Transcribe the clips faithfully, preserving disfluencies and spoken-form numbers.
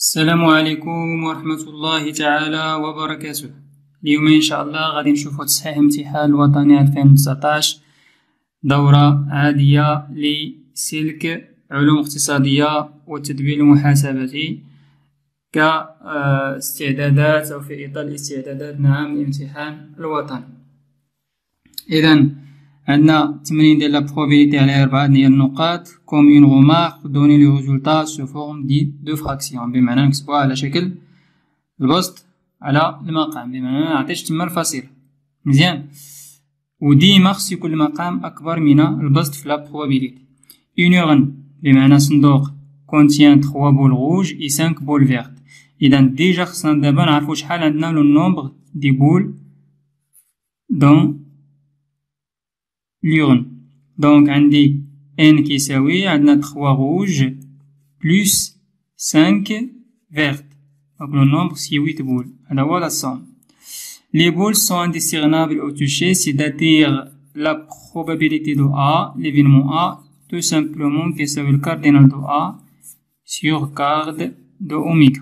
السلام عليكم ورحمة الله تعالى وبركاته. اليوم إن شاء الله غادي نشوفو تصحيح امتحان الوطني ألفين وتسعطاش، دورة عادية لسلك علوم اقتصادية والتدوين المحاسبي كاستعدادات أو في إطار الاستعدادات نعم لامتحان الوطني. إذن عندنا التمرين ديال لا probabilité على أربعة ديال النقاط comme une remarque donner le résultat sous forme de fraction، بمعنى نكتبوها على شكل البسط على المقام، بمعنى نعطيش تما الفصيلة مزيان، وديما خص يكون المقام أكبر من البسط في لا probabilité. une urne بمعنى صندوق contient trois boules rouges et cinq boules vertes. إذا ديجا خصنا دابا نعرفو شحال عندنا لو نومبر دي بول دون l'urne. دونك عندي n كيساوي عندنا trois rouges plus cinq vertes، دونك لو نومبر سي huit boules، هذا هو لا somme. Les boules sont indiscernables au toucher، c'est-à-dire la probabilité de A، l'événement A tout simplement كيساوي le cardinal de A sur card de oméga.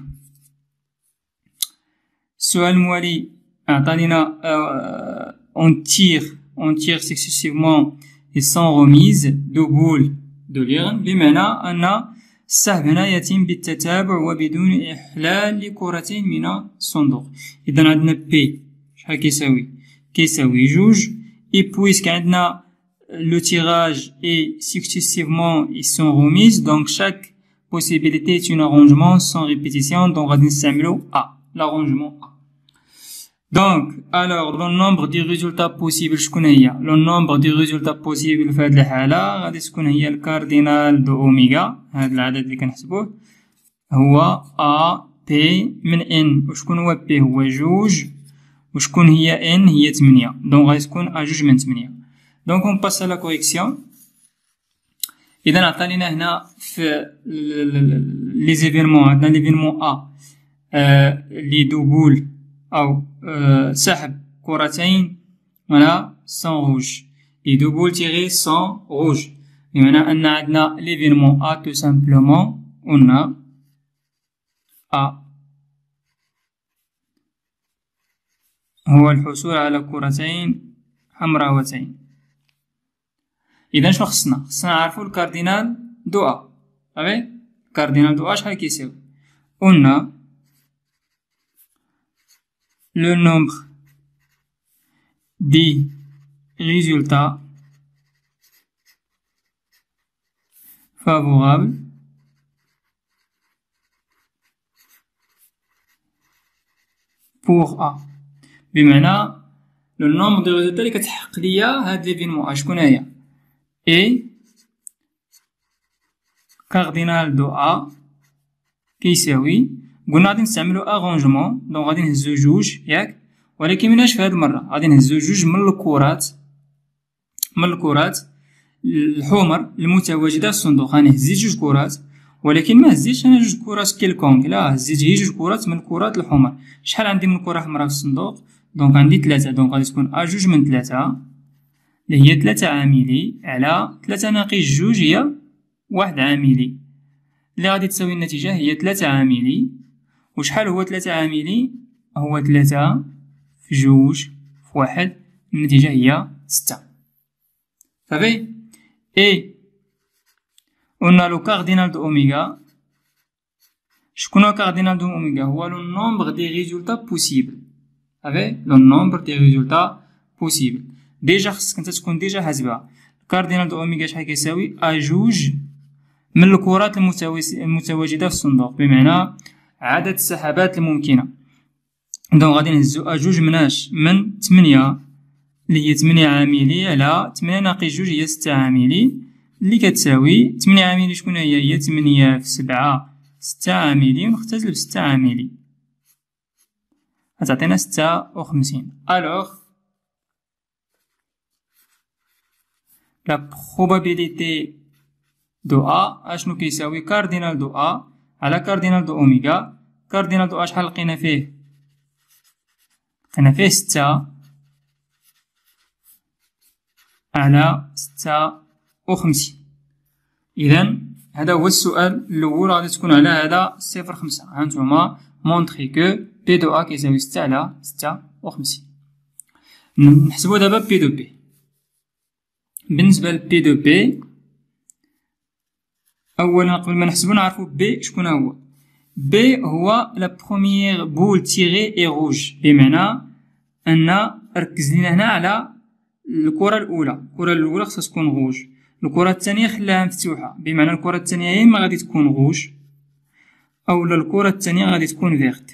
السؤال الموالي عطانينا on tire on tire successivement et sans remise deux boules de l'urne، بمعنى أن السحب هنا يتم بالتتابع وبدون إحلال لكرتين من الصندوق. إذا عندنا بي شحال كيساوي كيساوي جوج، et puisque عندنا le tirage est successivement et sans remise، donc chaque possibilité est un arrangement sans répétition، donc غادي نستعملو A، l'arrangement A. Donc, alors, le nombre de résultats possibles شكون هي؟ le nombre de résultats possibles في هاد الحالة غادي تكون هي الكاردينال دو أوميغا، هاد العدد اللي كنحسبوه هو A P من N، وشكون هو P هو جوج، وشكون هي N هي تمنية، دونك غادي تكون A جوج من تمنية. دونك on passe à la correction. إذا عطانينا هنا في لي زيفينمون عندنا ليفينمون A لي دو بول أو أه سحب كرتين ولا سون روج، لي دو بول تيغي سون روج، بمعنى أن عندنا ليفينمون أ تو سامبلومون قلنا أ هو الحصول على كرتين حمراوتين. إذا شنو خصنا؟ خصنا نعرفو الكاردينال دو أ، صافي؟ الكاردينال دو أ شحال كيساوي؟ قلنا le nombre des résultats favorables pour A، بمعنى le nombre de résultats اللي كتحقق ليا هاد ليفينمون A شكون هي؟ et cardinal دو A كيساوي، قلنا غادي نستعملو اغونجمون، دونك غادي نهزو جوج ياك، ولكن مناش في هاد المرة غادي نهزو جوج من الكرات من الكرات الحمر المتواجدة في الصندوق. انا هزيت جوج كرات، ولكن ما هزيتش انا جوج كرات كيلكونك، لا هزيت هي جوج كرات من الكرات الحمر. شحال عندي من كرة حمراء في الصندوق؟ دونك عندي ثلاثة، دونك غادي تكون ا جوج من ثلاثة اللي هي ثلاثة عاملي على ثلاثة ناقص جوج هي واحد عاملي، اللي غادي تساوي النتيجة هي ثلاثة عاملي. وشحال هو ثلاثة عاملي؟ هو ثلاثة في جوج في واحد، النتيجة هي ستة، صافي. اي قلنا لو كاردينال دو أوميغا، شكون هو كاردينال دو أوميغا؟ هو لو نومبر دي ريزولتا بوسيبل، صافي، لو نومبر دي ريزولتا بوسيبل. ديجا خصك نتا تكون ديجا حاسبها، كاردينال دو أوميغا شحال كيساوي؟ أ جوج من الكرات المتواجدة في الصندوق، بمعنى عدد السحبات الممكنة. دونك غادي نهزو أ جوج مناش من تمنية اللي هي تمنية عاملي على تمنية ناقص جوج هي ستة عاملي، اللي كتساوي تمنية عاملي شكون هي؟ هي تمنية في سبعة ستة عاملي، ونختزل بستة عاملي غتعطينا ستة وخمسين. ألوغ لا probabilité دو أ أشنو كيساوي؟ كاردينال دو أ على كاردينال دو أوميغا. كاردينال دو أ شحال لقينا فيه؟ لقينا فيه ستة على ستة وخمسين. إذن هذا هو السؤال الأول غادي تكون على هذا صفر خمسة. هانتوما مونطخي كو بي دو أ كيساوي ستة على ستة وخمسين. نحسبو دابا بي دو بي. بالنسبة ل بي دو بي أولا قبل ما نحسبو نعرفو بي شكون هو. بي هو لا بروميير بول تيغي اي روج، بمعنى أن ركز لينا هنا على الكرة الأولى. الكرة الأولى خصها تكون غوج، الكرة الثانية خلاها مفتوحة، بمعنى الكرة الثانية يا إما غادي تكون غوج أولا الكرة الثانية غادي تكون فيغت،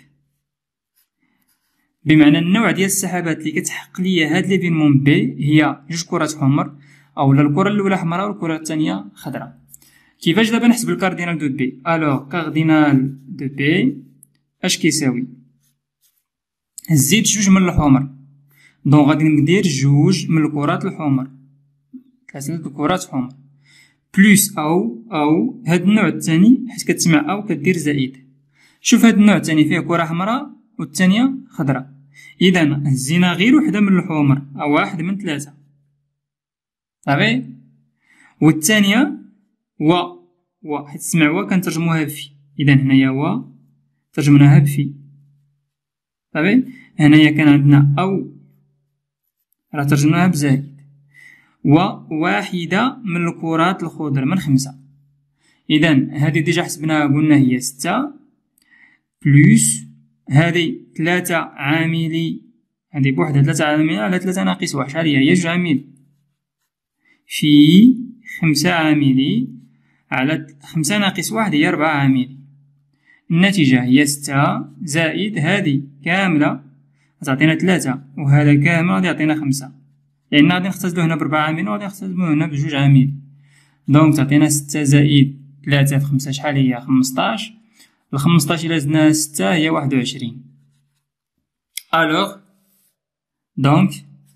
بمعنى النوع ديال السحابات اللي كتحقق ليا هاد ليفينمون بي هي جوج كرات حمر، أولا الكرة الأولى حمراء والكرة الثانية خضراء. كيفاش دابا نحسب الكاردينال دو بي؟ ألوغ كاردينال دو بي اش كيساوي؟ زيد جوج من الحمر، دونك غادي ندير جوج من الكرات الحمر، ثلاثة الكرات حمر، بلوس أو أو هاد النوع الثاني، حيت كتسمع أو كدير زائد. شوف هاد النوع الثاني فيه كرة حمراء والثانية خضراء، إذا هزينا غير وحدة من الحمر، أو واحد من ثلاثة صافي، والثانية و و حيت تسمع و كنترجموها بفي، إذا هنايا و ترجمناها بفي صافي. هنايا كان عندنا أو راه ترجمناها بزائد، و واحدة من الكرات الخضر من خمسة. إذا هذه ديجا حسبناها قلنا هي ستة، بلوس هذه ثلاثة عاملي، هذه بوحدها ثلاثة عاملي على ثلاثة ناقص واحد، شحال هي؟ هي جوج عاملي في خمسة عاملي على خمسة ناقص واحد هي ربعة عاملي. النتيجة هي ستة زائد هذه كاملة غتعطينا ثلاثة، وهذا كامل غادي يعطينا خمسة، لأن غادي نختزلو هنا بربعة عاملين وغادي نختزلو هنا بجوج عاملين، دونك تعطينا ستة زائد ثلاثة في خمسة شحال هي؟ خمسطاش. الخمسطاش إلا زدنا ستة هي واحد وعشرين. ألوغ دونك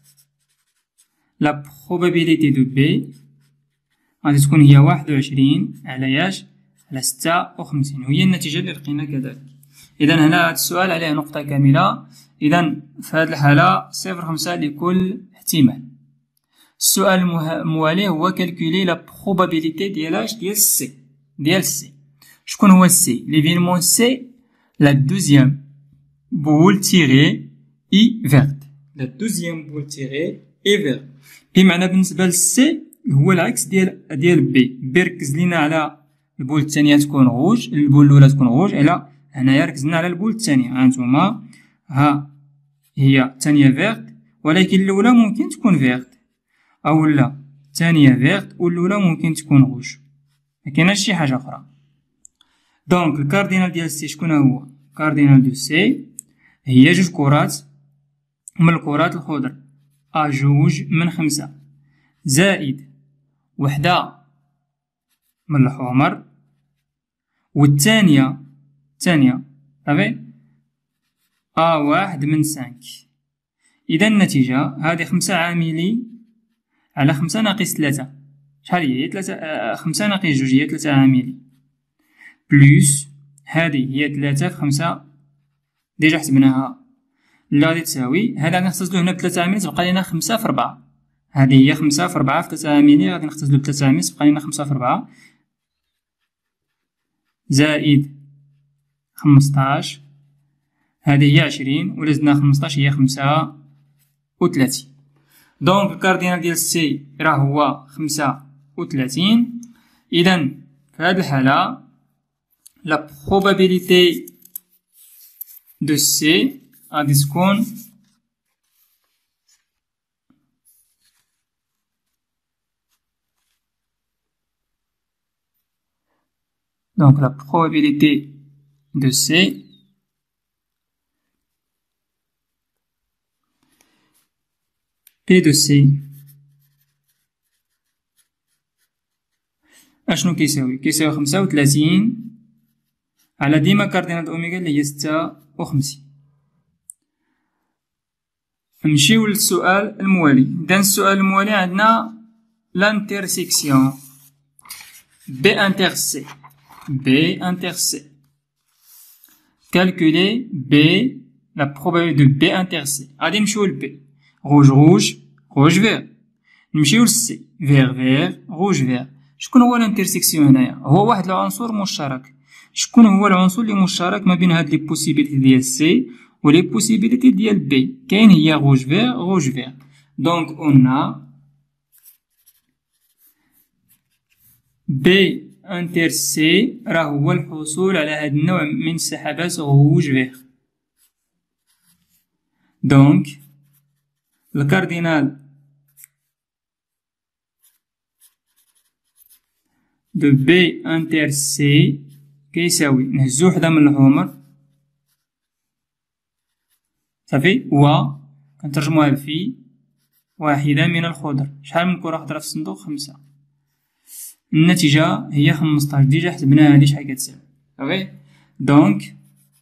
لا بروبابيليتي دو بي غادي تكون هي واحد وعشرين على ياش؟ على ستة وخمسين، وهي النتيجة اللي لقينا كذلك. إذا هنا هاد السؤال عليه نقطة كاملة، إذا في هاد الحالة صفر خمسة لكل احتمال. السؤال الموالي هو كالكولي لا بروبابيليتي ديال اش؟ ديال سي، ديال سي. شكون هو سي؟ ليفينمون سي لا دوزيام بول تيغي اي فيرت، لا دوزيام بول تيغي اي فيرت، بمعنى بالنسبة للسي هو العكس ديال ديال بي. بي ركز لينا على البول الثانية تكون غوج، البول الأولى تكون غوج، على هنايا ركزنا على البول الثانية. هانتوما ها هي الثانية فيغت، ولكن الأولى ممكن تكون فيغت، أو لا الثانية فيغت والأولى ممكن تكون غوج، مكايناش شي حاجة أخرى. دونك الكاردينال ديال سي شكون هو؟ الكاردينال دو سي هي جوج كرات من الكرات الخضر، أ جوج من خمسة زائد وحدة من الحمر، والثانية الثانية صافي أ واحد من سانك. إذا النتيجة هذه خمسة عاملي على خمسة ناقص ثلاثة شحال هي؟ هي ثلاثة. آه خمسة ناقص جوج هي ثلاثة عاملي، بلوس هذه هي ثلاثة في خمسة ديجا حسبناها اللي غادي تساوي، هذا غادي نختزلو هنا بثلاثة عاملي تبقى لينا خمسة في ربعة، هذه هي خمسة في ربعة في ثلاثة عاملي غادي نختزلو بثلاثة عاملي تبقى لينا خمسة في ربعة زائد خمسطاش، هذه هي عشرين، ولا زدنا خمسطاش هي خمسة وثلاثين. دونك الكاردينال ديال سي راه هو خمسة وثلاثين. إذا في هاد الحالة لا بروبابيليتي دو سي غادي تكون donc la probabilité de C P de C اشنو كيساوي؟ كيساوي خمسة وثلاثين على ديما كاردينال اوميغا اللي هي ستة وخمسين. نمشيو للسؤال الموالي. إذا السؤال الموالي عندنا لانترسيكسيون بي انتر سي، B inter C. Calculer B, la probabilité de B inter C. غادي نمشيو ل B. rouge rouge rouge vert. نمشيو ل C. vert vert rouge vert. شكون هو الانترسيكسيون هنايا؟ هو واحد العنصر مشترك. شكون هو العنصر اللي مشترك ما بين هاد لي بوسيبيليتي ديال سي و لي بوسيبيليتي ديال بي؟ كاين هي روج فيغ روج فيغ. دونك قلنا بي انتر سي راه هو الحصول على هاد النوع من السحابات روج فيغ. دونك الكاردينال دو بي انتر سي كيساوي، نهزو وحدة من الحمر صافي، و كنترجموها بفي واحدة من الخضر. شحال من كرة خضرا في الصندوق؟ خمسة. النتيجة هي خمسطاش. ديجا حسبناها هادي شحال كتساوي صافي. دونك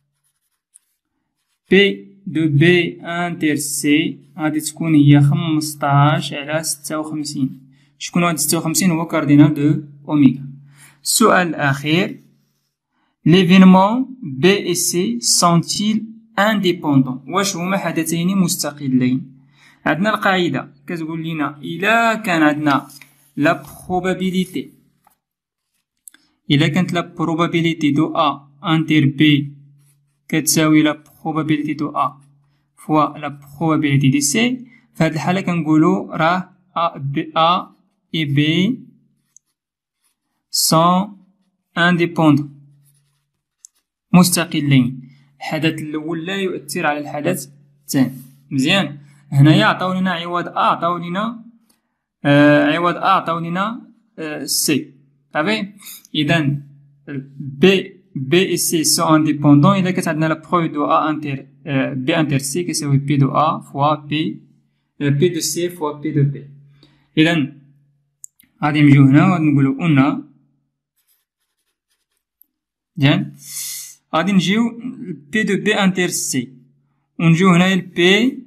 بي دو بي انتر سي غادي تكون هي خمسطاش على ستة وخمسين. شكون هاد ستة وخمسين؟ هو كاردينال دو اوميغا. السؤال الأخير، ليفينمون بي et C sont-ils indépendants؟ واش هما حدثين مستقلين؟ عندنا القاعدة كتقول لنا إلا كان عندنا لا probabilité، إلا كانت لا probabilité دو A انتر B كتساوي لا probabilité دو A فوا لا probabilité دي C، فهاد الحالة كنقولو راه A B A et B sont indépendants، مستقلين. الحدث الأول لا يؤثر على الحدث الثاني. مزيان. هنايا عطاو لينا عوض أ عطاو لينا آه عوض أ عطاو لينا آه سي صافي. إذا بي بي et C sont indépendants. إذا كانت عندنا لا بروف دو أ انتر آه بي انتر سي كيساوي بي دو أ فوا بي آه بي دو سي فوا بي دو بي. إذا غادي نجيو هنا وغادي نقولو أن مزيان غادي نجيو بي دو بي انتر سي ونجيو هنايا البي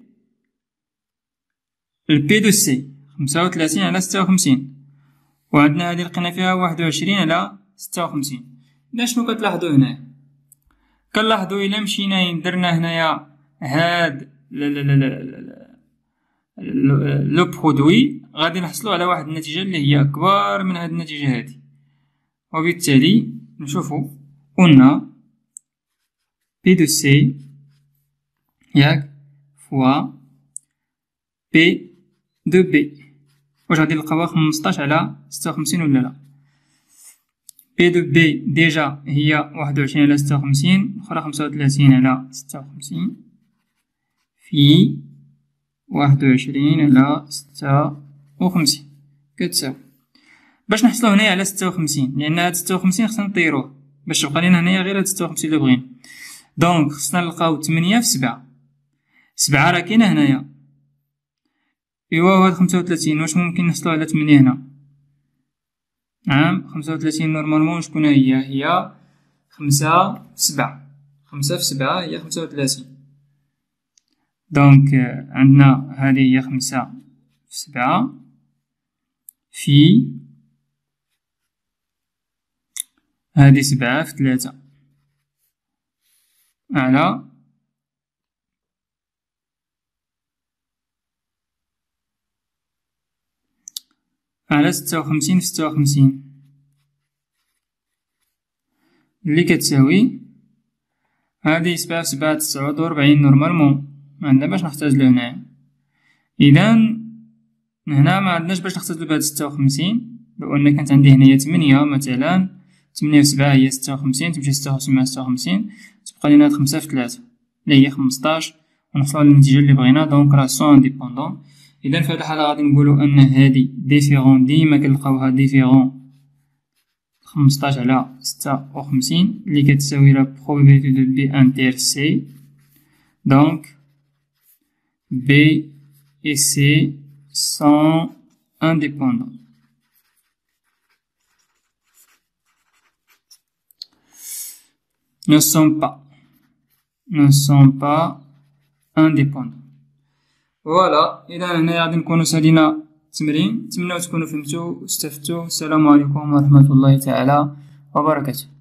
البي دو سي خمسة وثلاثين على ستة وخمسين، وعندنا هادي لقينا فيها واحد وعشرين على ستة وخمسين. إذا شنو كتلاحظو هنايا؟ كنلاحظو إلا مشينا درنا هنايا هاد لو برودوي غادي نحصلو على واحد النتيجة اللي هي أكبر من هاد النتيجة هادي، وبالتالي نشوفو قلنا بي دو سي ياك فوا بي دو بي. واش غادي نلقاوها خمسطاش على ستة وخمسين ولا لا؟ بي دو بي ديجا هي واحد وعشرين على ستة وخمسين، أخرى خمسة وثلاثين على ستة وخمسين في واحد وعشرين على ستة وخمسين كتساوي. باش نحصلو هنايا على ستة وخمسين، لأن هاد ستة وخمسين خصنا نطيروه باش تبقى لينا هنايا غير هاد ستة وخمسين اللي بغينا. دونك خصنا نلقاو تمنية في سبعة. سبعة راه كاينة هنايا، إيوا هاد خمسة وثلاثين واش ممكن نحصلو على تمنية هنا؟ نعم، خمسة وثلاثين نورمالمون شكون هي؟ هي خمسة في سبعة. خمسة في سبعة هي خمسة وثلاثين. دونك عندنا هادي هي خمسة في سبعة في هادي سبعة في ثلاثة على على ستة وخمسين في ستة وخمسين اللي كتساوي هادي سبعة في سبعة تسعود وربعين نورمالمون معندنا باش نختزلو هنايا. إذا هنا معندناش باش نختزلو بهاد ستة وخمسين، لو أن كانت عندي هنايا تمنية مثلا، تمنية في سبعة هي ستة وخمسين، تمشي ستة وخمسين مع ستة وخمسين تبقى لينا هاد خمسة في ثلاثة اللي هي خمسطاش، ونحصلو على النتيجة اللي بغينا. دونك راه سون انديبوندون. إذا في هاد الحالة غادي نقولو أن هادي ديفيرون ديما كنلقاوها ديفيرون خمسطاش على ستة وخمسين اللي كتساوي لا بروبابيليتي دو بي انتر سي. دونك بي et C sont indépendants. Ne sont pas. Ne sont pas indépendants. فوالا. إذا هنا غادي نكونو سالينا التمرين. نتمنى تكونوا فهمتو واستفدتو. السلام عليكم ورحمة الله تعالى وبركاته.